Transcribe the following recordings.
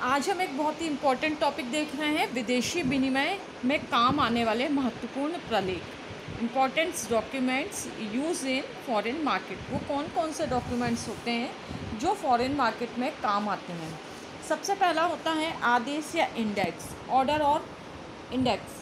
आज हम एक बहुत ही इम्पोर्टेंट टॉपिक देख रहे हैं, विदेशी विनिमय में काम आने वाले महत्वपूर्ण प्रलेख, importants documents use in foreign market. वो कौन कौन से डॉक्यूमेंट्स होते हैं जो फॉरेन मार्केट में काम आते हैं। सबसे पहला होता है आदेश या इंडेक्स, ऑर्डर और इंडेक्स।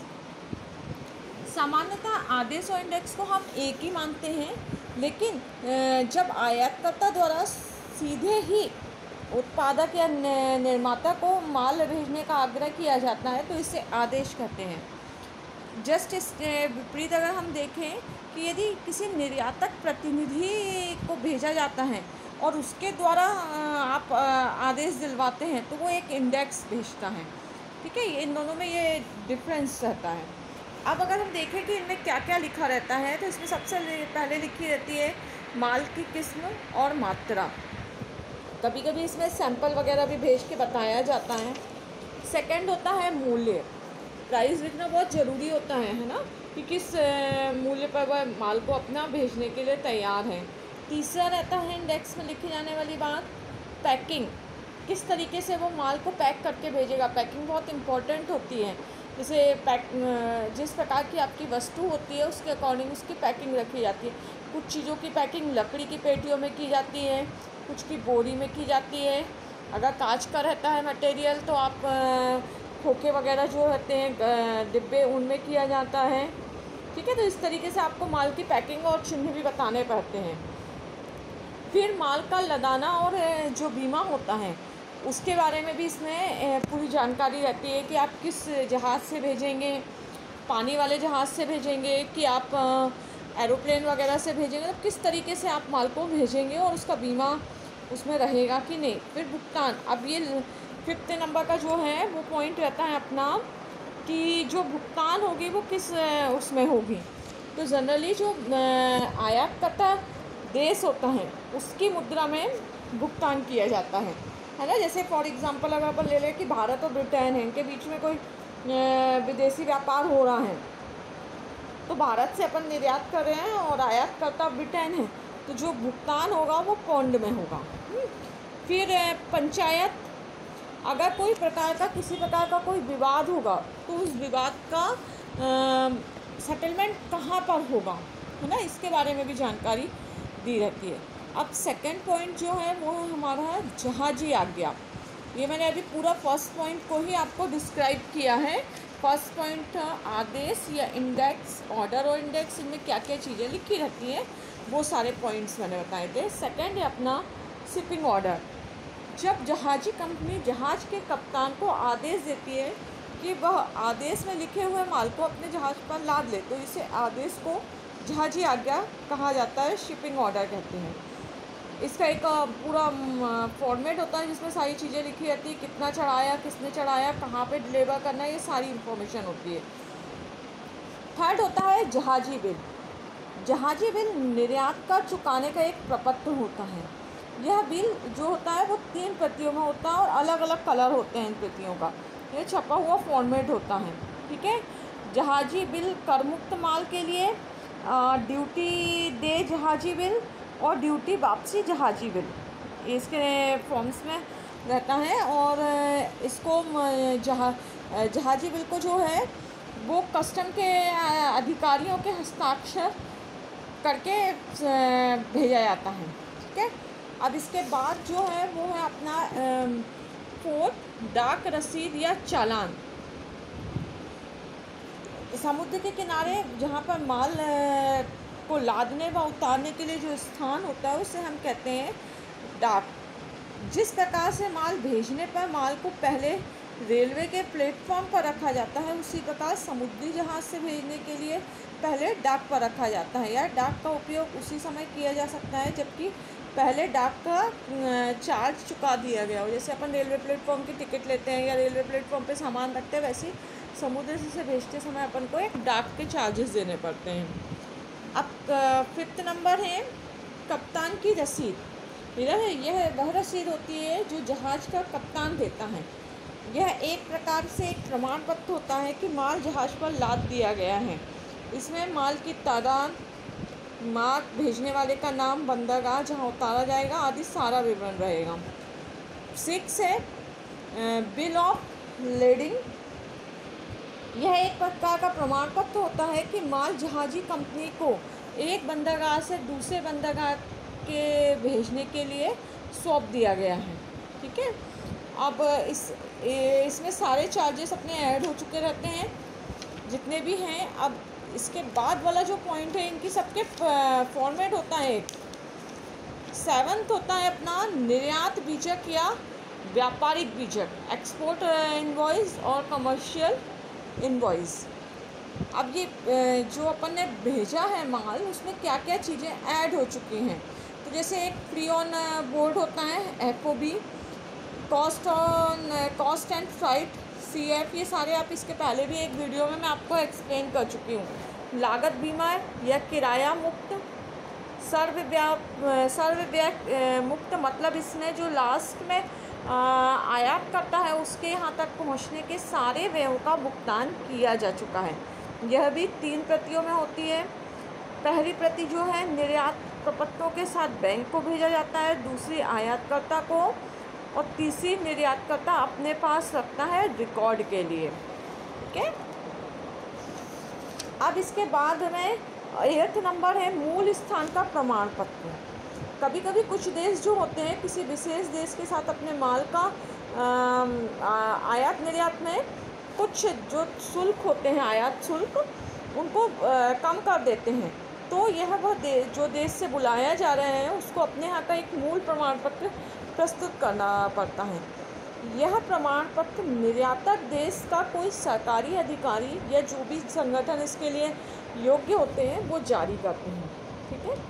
सामान्यतः आदेश और इंडेक्स को हम एक ही मानते हैं, लेकिन जब आयातकर्ता द्वारा सीधे ही उत्पादक या निर्माता को माल भेजने का आग्रह किया जाता है तो इसे आदेश कहते हैं। जस्ट इस विपरीत अगर हम देखें कि यदि किसी निर्यातक प्रतिनिधि को भेजा जाता है और उसके द्वारा आप आदेश दिलवाते हैं तो वो एक इंडेक्स भेजता है। ठीक है, इन दोनों में ये डिफरेंस रहता है। अब अगर हम देखें कि इनमें क्या क्या लिखा रहता है तो इसमें सबसे पहले लिखी रहती है माल की किस्म और मात्रा। कभी कभी इसमें सैंपल वगैरह भी भेज के बताया जाता है। सेकंड होता है मूल्य, प्राइस लिखना बहुत ज़रूरी होता है ना, कि किस मूल्य पर वह माल को अपना भेजने के लिए तैयार है। तीसरा रहता है इंडेक्स में लिखी जाने वाली बात, पैकिंग, किस तरीके से वो माल को पैक करके भेजेगा। पैकिंग बहुत इम्पॉर्टेंट होती है। जैसे जिस प्रकार की आपकी वस्तु होती है उसके अकॉर्डिंग उसकी पैकिंग रखी जाती है। कुछ चीज़ों की पैकिंग लकड़ी की पेटियों में की जाती है, कुछ की बोरी में की जाती है। अगर कांच का रहता है मटेरियल तो आप खोखे वगैरह जो रहते हैं डिब्बे, उनमें किया जाता है। ठीक है, तो इस तरीके से आपको माल की पैकिंग और चिन्ह भी बताने पड़ते हैं। फिर माल का लदाना और जो बीमा होता है उसके बारे में भी इसमें पूरी जानकारी रहती है कि आप किस जहाज़ से भेजेंगे, पानी वाले जहाज़ से भेजेंगे कि आप एरोप्लेन वगैरह से भेजेंगे, तो किस तरीके से आप माल को भेजेंगे और उसका बीमा उसमें रहेगा कि नहीं। फिर भुगतान, अब ये 5th नंबर का जो है वो पॉइंट रहता है अपना कि जो भुगतान होगी वो किस उसमें होगी। तो जनरली जो आयातकर्ता देश होता है उसकी मुद्रा में भुगतान किया जाता है ना। जैसे फॉर एग्ज़ाम्पल अगर अपन ले लें कि भारत और ब्रिटेन है, इनके बीच में कोई विदेशी व्यापार हो रहा है, तो भारत से अपन निर्यात कर रहे हैं और आयात करता ब्रिटेन है, तो जो भुगतान होगा वो पौंड में होगा। फिर पंचायत, अगर कोई प्रकार का किसी प्रकार का कोई विवाद होगा तो उस विवाद का सेटलमेंट कहाँ पर होगा, है ना, इसके बारे में भी जानकारी दी रहती है। अब सेकंड पॉइंट जो है वो है हमारा जहाजी आज्ञा। ये मैंने अभी पूरा फर्स्ट पॉइंट को ही आपको डिस्क्राइब किया है। फर्स्ट पॉइंट आदेश या इंडेक्स, ऑर्डर और इंडेक्स, इनमें क्या क्या चीज़ें लिखी रहती हैं वो सारे पॉइंट्स मैंने बताए थे। सेकंड है अपना शिपिंग ऑर्डर। जब जहाजी कंपनी जहाज़ के कप्तान को आदेश देती है कि वह आदेश में लिखे हुए माल को अपने जहाज़ पर लाद ले तो इसे आदेश को जहाजी आज्ञा कहा जाता है, शिपिंग ऑर्डर कहते हैं। इसका एक पूरा फॉर्मेट होता है जिसमें सारी चीज़ें लिखी रहती है, कितना चढ़ाया, किसने चढ़ाया, कहाँ पे डिलीवर करना है, ये सारी इन्फॉर्मेशन होती है। थर्ड होता है जहाजी बिल। जहाजी बिल निर्यात कर चुकाने का एक प्रपत्र होता है। यह बिल जो होता है वो 3 प्रतियों में होता है और अलग अलग कलर होते हैं इन प्रतियों का। ये छपा हुआ फॉर्मेट होता है। ठीक है, जहाजी बिल करमुक्त माल के लिए, ड्यूटी दे जहाजी बिल और ड्यूटी वापसी जहाजी बिल, इसके फॉर्म्स में रहता है। और इसको जहाजी बिल को जो है वो कस्टम के अधिकारियों के हस्ताक्षर करके भेजा जाता है। ठीक है, अब इसके बाद जो है वो है अपना 4th डाक रसीद या चालान। समुद्र के किनारे जहाँ पर माल को लादने व उतारने के लिए जो स्थान होता है उसे हम कहते हैं डाक। जिस प्रकार से माल भेजने पर माल को पहले रेलवे के प्लेटफॉर्म पर रखा जाता है, उसी प्रकार समुद्री जहाज़ से भेजने के लिए पहले डाक पर रखा जाता है। या डाक का उपयोग उसी समय किया जा सकता है जबकि पहले डाक का चार्ज चुका दिया गया हो। जैसे अपन रेलवे प्लेटफॉर्म की टिकट लेते हैं या रेलवे प्लेटफॉर्म पे सामान रखते हैं, वैसे समुद्र से भेजते समय अपन को एक डाक के चार्जेस देने पड़ते हैं। अब 5th नंबर है कप्तान की रसीद। यह वह रसीद होती है जो जहाज़ का कप्तान देता है। यह एक प्रकार से एक प्रमाण पत्र होता है कि माल जहाज़ पर लाद दिया गया है। इसमें माल की तादाद, माल भेजने वाले का नाम, बंदरगाह जहाँ उतारा जाएगा आदि सारा विवरण रहेगा। 6 है बिल ऑफ लेडिंग, यह एक प्रकार का प्रमाण पत्र होता है कि माल जहाजी कंपनी को एक बंदरगाह से दूसरे बंदरगाह के भेजने के लिए सौंप दिया गया है। ठीक है, अब इसमें सारे चार्जेस अपने ऐड हो चुके रहते हैं जितने भी हैं। अब इसके बाद वाला जो पॉइंट है, इनकी सबके फॉर्मेट होता है। 7th होता है अपना निर्यात बीजक या व्यापारिक बीजक, एक्सपोर्ट इनवॉइस और कमर्शियल इनवॉइस। अब ये जो अपन ने भेजा है माल, उसमें क्या क्या चीज़ें ऐड हो चुकी हैं। तो जैसे एक फ्री ऑन बोर्ड होता है FOB, cost and freight CF, ये सारे आप इसके पहले भी एक वीडियो में मैं आपको एक्सप्लेन कर चुकी हूँ। लागत बीमा या किराया मुक्त, सर्व व्यय मुक्त, मतलब इसमें जो लास्ट में आयात करता है उसके यहाँ तक पहुँचने के सारे व्ययों का भुगतान किया जा चुका है। यह भी 3 प्रतियों में होती है। पहली प्रति जो है निर्यात प्रपत्रों के साथ बैंक को भेजा जाता है, दूसरी आयातकर्ता को, और तीसरी निर्यातकर्ता अपने पास रखता है रिकॉर्ड के लिए। ठीक है, अब इसके बाद में 8th नंबर है मूल स्थान का प्रमाण पत्र। कभी कभी कुछ देश जो होते हैं किसी विशेष देश के साथ अपने माल का आयात निर्यात में कुछ जो शुल्क होते हैं, आयात शुल्क, उनको कम कर देते हैं। तो यह वह जो देश से बुलाया जा रहे हैं उसको अपने यहाँ का एक मूल प्रमाण पत्र प्रस्तुत करना पड़ता है। यह प्रमाण पत्र निर्यातक देश का कोई सरकारी अधिकारी या जो भी संगठन इसके लिए योग्य होते हैं वो जारी करते हैं। ठीक है,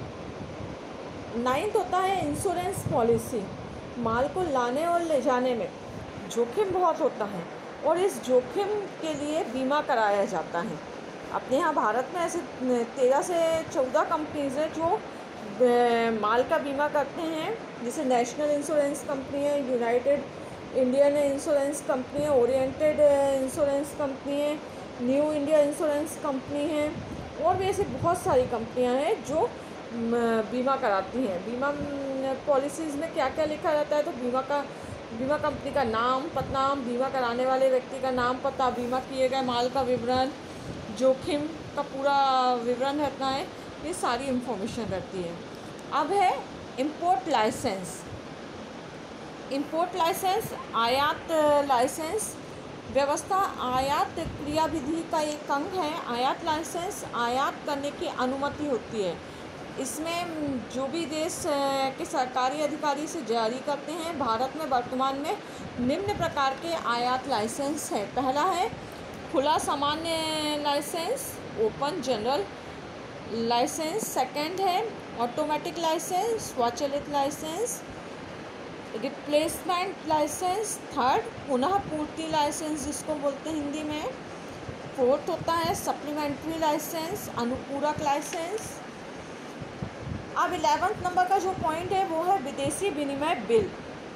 9th होता है इंश्योरेंस पॉलिसी। माल को लाने और ले जाने में जोखिम बहुत होता है और इस जोखिम के लिए बीमा कराया जाता है। अपने यहाँ भारत में ऐसे 13 से 14 कंपनीज हैं जो माल का बीमा करते हैं, जैसे नेशनल इंश्योरेंस कंपनी है, यूनाइटेड इंडियन इंश्योरेंस कंपनी है, ओरिएंटेड इंश्योरेंस कंपनी है, न्यू इंडिया इंश्योरेंस कंपनी है, और भी ऐसे बहुत सारी कंपनियां हैं जो बीमा कराती हैं। बीमा पॉलिसीज़ में क्या क्या लिखा रहता है, तो बीमा कंपनी का नाम, पता, बीमा कराने वाले व्यक्ति का नाम, पता, बीमा किए गए माल का विवरण, जोखिम का पूरा विवरण रहता है, ये सारी इन्फॉर्मेशन रहती है। अब है इंपोर्ट लाइसेंस। इंपोर्ट लाइसेंस आयात लाइसेंस व्यवस्था आयात क्रियाविधि का एक अंग है। आयात लाइसेंस आयात करने की अनुमति होती है। इसमें जो भी देश के सरकारी अधिकारी से जारी करते हैं। भारत में वर्तमान में निम्न प्रकार के आयात लाइसेंस है। पहला है खुला सामान्य licence, open general licence. Second है ऑटोमेटिक लाइसेंस, स्वचालित लाइसेंस, रिप्लेसमेंट लाइसेंस। थर्ड पुनः पूर्ति लाइसेंस जिसको बोलते हैं हिंदी में। फोर्थ होता है सप्लीमेंट्री लाइसेंस, अनुपूरक लाइसेंस। अब 11th नंबर का जो पॉइंट है वो है विदेशी विनिमय बिल।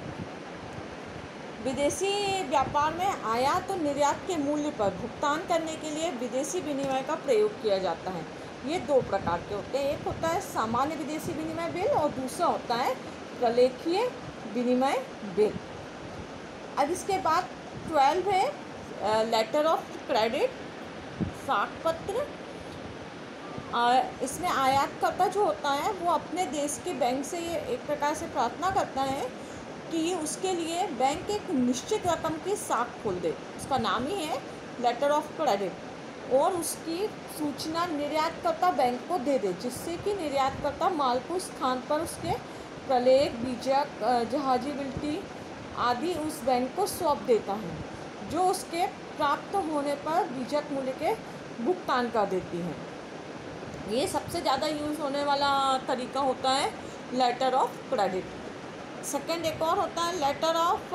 विदेशी व्यापार में आयात और निर्यात के मूल्य पर भुगतान करने के लिए विदेशी विनिमय का प्रयोग किया जाता है। ये 2 प्रकार के होते हैं, एक होता है सामान्य विदेशी विनिमय बिल और दूसरा होता है प्रलेखीय विनिमय बिल। अब इसके बाद 12 है लेटर ऑफ क्रेडिट, साख पत्र। इसमें आयातकर्ता जो होता है वो अपने देश के बैंक से ये एक प्रकार से प्रार्थना करता है कि उसके लिए बैंक एक निश्चित रकम की साख खोल दे, उसका नाम ही है लेटर ऑफ क्रेडिट, और उसकी सूचना निर्यातकर्ता बैंक को दे दे, जिससे कि निर्यातकर्ता माल को स्थान पर उसके प्रलेख, बीजक, जहाजी बिल्टी आदि उस बैंक को सौंप देता है, जो उसके प्राप्त होने पर बीजक मूल्य के भुगतान कर देती है। ये सबसे ज़्यादा यूज़ होने वाला तरीका होता है लेटर ऑफ क्रेडिट। सेकंड एक और होता है लेटर ऑफ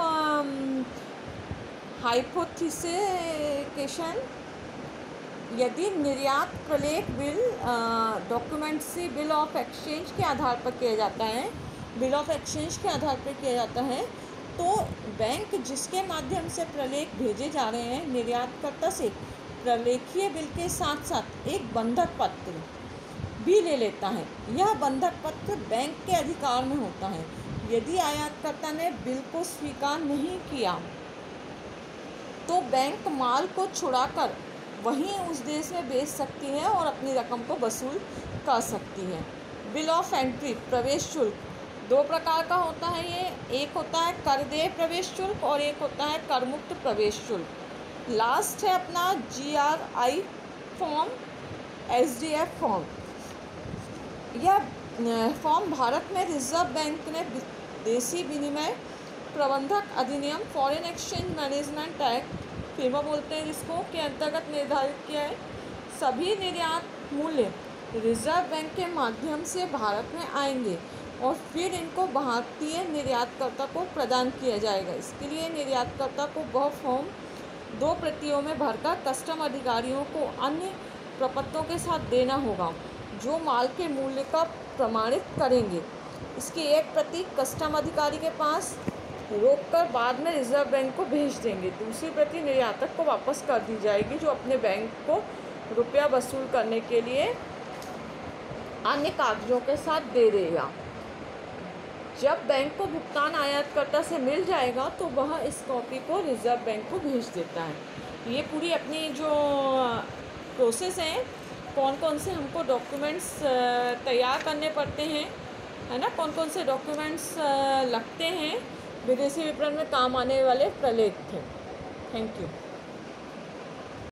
हाइपोथेसिकेशन। यदि निर्यात प्रलेख bill documentary bill of exchange के आधार पर किया जाता है, बिल ऑफ एक्सचेंज के आधार पर किया जाता है, तो बैंक जिसके माध्यम से प्रलेख भेजे जा रहे हैं निर्यातकर्ता से प्रलेखीय बिल के साथ साथ एक बंधक पत्र भी ले लेता है। यह बंधक पत्र बैंक के अधिकार में होता है। यदि आयातकर्ता ने बिल को स्वीकार नहीं किया तो बैंक माल को छुड़ाकर वहीं उस देश में बेच सकती है और अपनी रकम को वसूल कर सकती है। बिल ऑफ एंट्री, प्रवेश शुल्क, दो प्रकार का होता है ये। एक होता है कर देय प्रवेश शुल्क और एक होता है कर मुक्त प्रवेश शुल्क। लास्ट है अपना GRI फॉर्म, SDF फॉर्म। यह फॉर्म भारत में रिजर्व बैंक ने विदेशी विनिमय प्रबंधक अधिनियम, foreign exchange management act, FEMA बोलते हैं जिसको, के अंतर्गत निर्धारित किया है। सभी निर्यात मूल्य रिजर्व बैंक के माध्यम से भारत में आएंगे और फिर इनको भारतीय निर्यातकर्ता को प्रदान किया जाएगा। इसके लिए निर्यातकर्ता को वह फॉर्म 2 प्रतियों में भरकर कस्टम अधिकारियों को अन्य प्रपत्रों के साथ देना होगा जो माल के मूल्य का प्रमाणित करेंगे। इसकी एक प्रति कस्टम अधिकारी के पास रोककर बाद में रिजर्व बैंक को भेज देंगे। दूसरी प्रति निर्यातक को वापस कर दी जाएगी जो अपने बैंक को रुपया वसूल करने के लिए अन्य कागजों के साथ दे देगा। जब बैंक को भुगतान आयातकर्ता से मिल जाएगा तो वह इस कॉपी को रिजर्व बैंक को भेज देता है। ये पूरी अपनी जो प्रोसेस है, कौन कौन से हमको डॉक्यूमेंट्स तैयार करने पड़ते हैं, है ना, कौन कौन से डॉक्यूमेंट्स लगते हैं, विदेशी विपणन में काम आने वाले प्रलेख थे। Thank you.